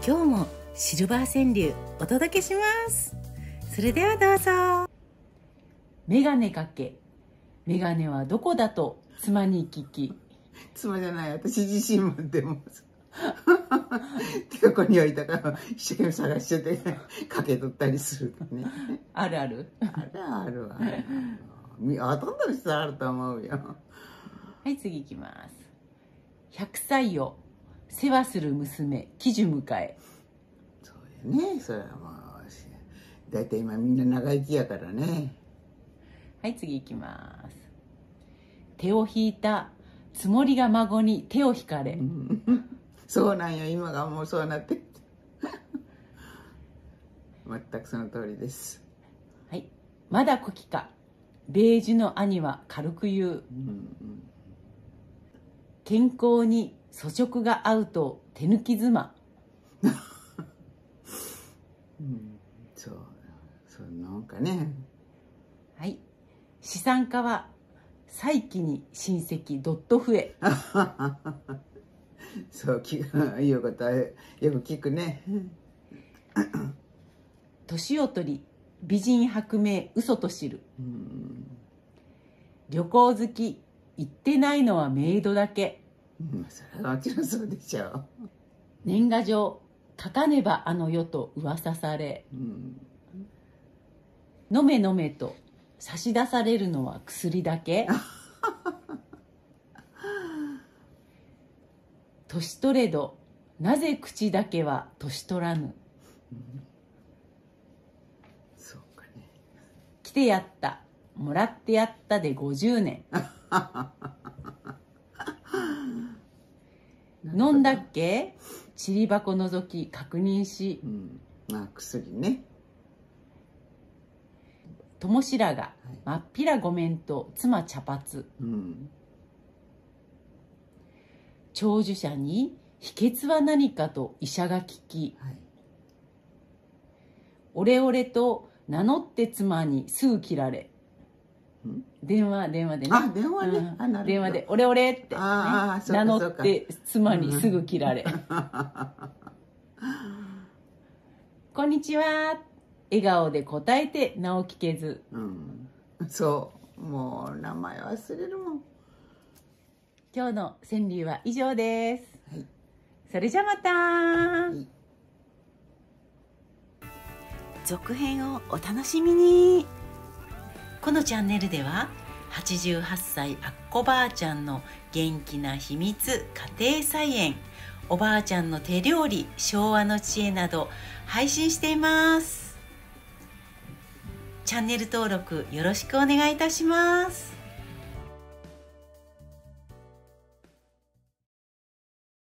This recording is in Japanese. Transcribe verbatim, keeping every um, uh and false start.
今日もシルバー川柳お届けします。それではどうぞ。メガネかけ、メガネはどこだと妻に聞き。 妻じゃない、私自身もでも手がここに置いたから一生懸命探しててかけとったりするとね。 あるあるあるあるわ。ほとんどの人あると思うよ。 はい、次いきます。ひゃくさいを世話する娘、喜寿迎え。 そうやね、それはもう大体今みんな長生きやからね。 はい、次いきます。手を引いたつもりが孫に手を引かれ。 そうなんよ、今がもうそうなって全くその通りです。 はい、まだ子期か、ベージュの兄は軽く言う。うんうん、健康に粗食が合うと手抜き妻。 うん、そうそうなんかね。はい、 資産家は再起に親戚ドット増え。 そう聞く、いうことはよく聞くね。 年を取り美人薄命嘘と知る。うん、旅行好き行ってないのはメイドだけ。 うん、それはもちろんそうでしょう。 年賀状書かねばあの世と噂され。うん、飲め飲めと差し出されるのは薬だけ。年取れどなぜ口だけは年取らぬ。うん、 そうかね。 来てやったもらってやったでごじゅうねん。飲んだっけ、ちり箱のぞき確認し。うん、 まあ薬ね。 友白がまっぴらごめんと妻茶髪。うん、長寿者に秘訣は何かと医者が聞き、はい、オレオレと名乗って妻にすぐ切られ。電話電話でね。 あ、電話で、うん、 あ、電話でオレオレって、ね、名乗って妻にすぐ切られ。こんにちは。笑顔で答えて名を聞けず。 うん、そうもう名前忘れるもん。 今日の川柳は以上です。はい、それじゃまた、はい、続編をお楽しみに。このチャンネルでははちじゅうはっさいあっこばあちゃんの元気な秘密家庭菜園、おばあちゃんの手料理、昭和の知恵など配信しています。チャンネル登録よろしくお願いいたします。